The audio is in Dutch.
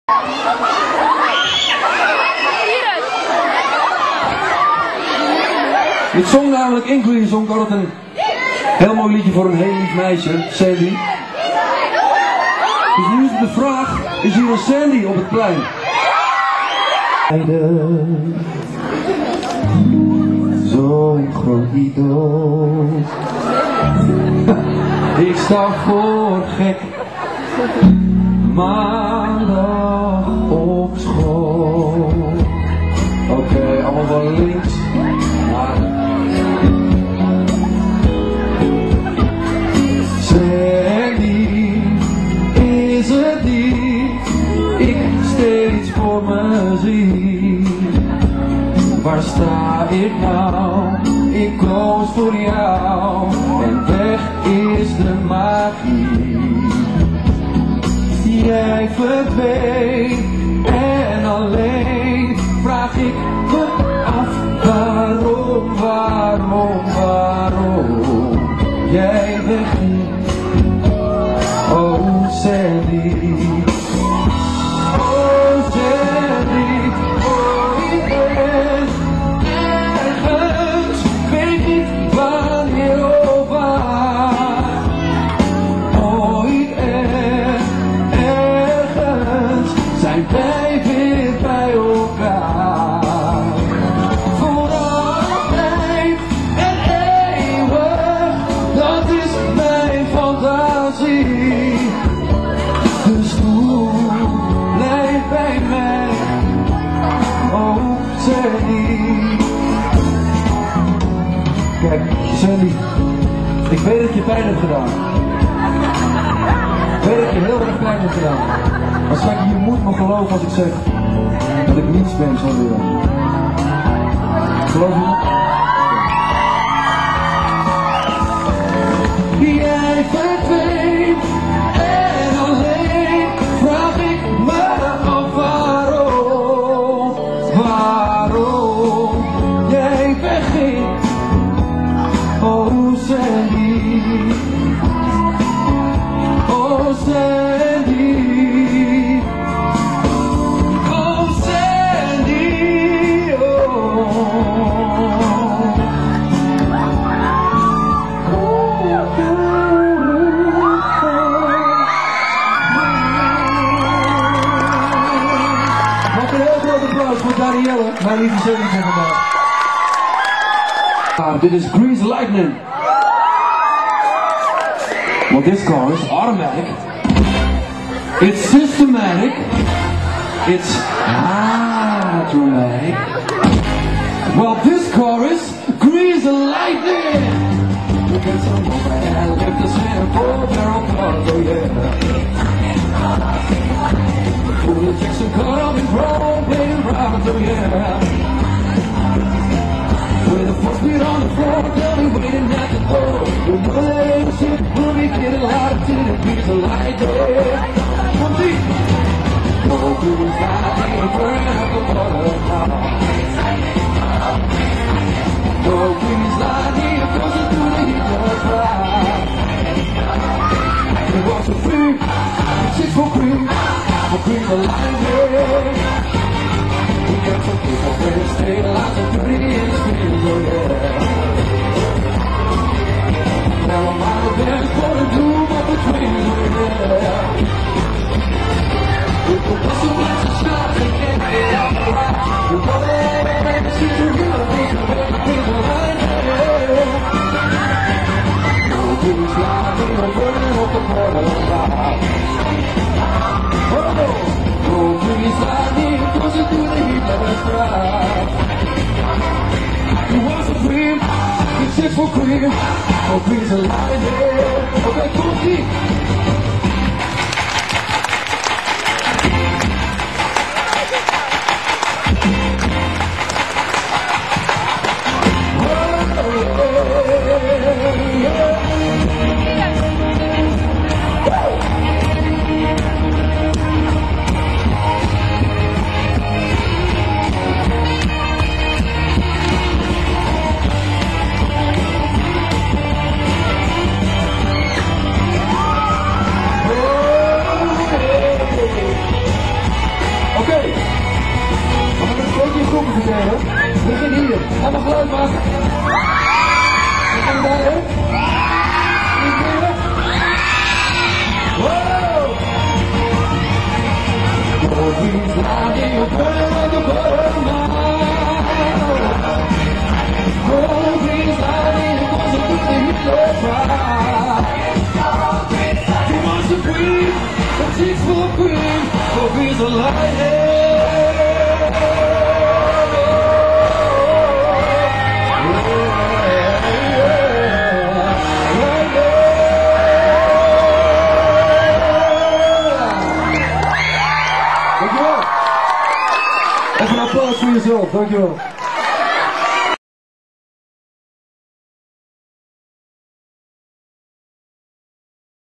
Het zong namelijk Inclusie zong altijd een heel mooi liedje voor een heel lief meisje, Sandy. Dus nu is de vraag, is hier een Sandy op het plein? Zo'n groot idool. Ik sta voor gek. Maandag op school. Oké, allemaal wel links. Sandy, is het die ik steeds voor me zie? Waar sta ik nou? Ik koos voor jou en weg is de magie. Jij verdween en alleen vraag ik me af waarom jij wegging. Oh Sandy, oh Sandy, oh ik ben ergens, weet niet wanneer of waar. Ooit ergens zijn wij weer bij elkaar. Voor altijd en eeuwig, dat is mijn fantasie. Dus blijf bij mij, oh Sandy. Kijk, Sandy, ik weet dat je pijn hebt gedaan. Ik weet dat je heel erg pijn hebt gedaan. Maar schat, je moet me geloven als ik zeg dat ik niets ben zonder jou. Geloof je? Jij verdween en alleen vraag ik me af waarom jij wegging. Oh Sandy, oh Sandy, oh Sandy, Wat een heel groot applaus voor Danielle, mijn lieve zeventje vandaag. Dit is Grease Lightning. Well, this car is automatic. It's systematic. It's dramatic. Well, this car is Grease Lightning. Look at some man, lift the center for barrel cars, oh yeah. Pull the Jackson cut off and roll, play round, oh yeah. With a 4-speed on the floor, tell me waiting at the door. We'll know that ain't shit, we'll be getting louder till it beats a light day. Come deep. Go through the fire and burn up the water now. Go please lightning, closer to the heat of the fire. It was a free, 6 for free, for free the lightning. We got some people friends, stay alive, so pretty and sweet, oh yeah. Now I'm out of bed for the doom of the twins, oh yeah. With the whistle lights and shots, they can't get out the light. We're going back to see the real thing, everything's alright, yeah. No blues flying, we're burning up the border line. Oh, no breeze lightning, closer to the heat, let us ride. You want some cream, it's 6 for cream. Oh, breeze lightning, okay, cool, deep. was. Kan dat hè? Niet meer? Wow! Oh, he's lying a burn like a butter now. Oh, he's lying a was a really Hitler pride. He wants to breathe, but she's for green. Oh, he's a liar. Even een applaus voor jezelf, dankjewel.